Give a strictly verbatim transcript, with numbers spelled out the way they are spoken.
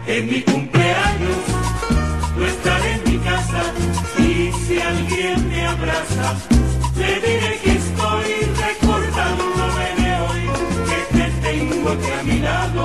En mi cumpleaños no estaré en mi casa y si alguien me abraza le diré que estoy recordándome de hoy, que te tengo aquí a mi lado.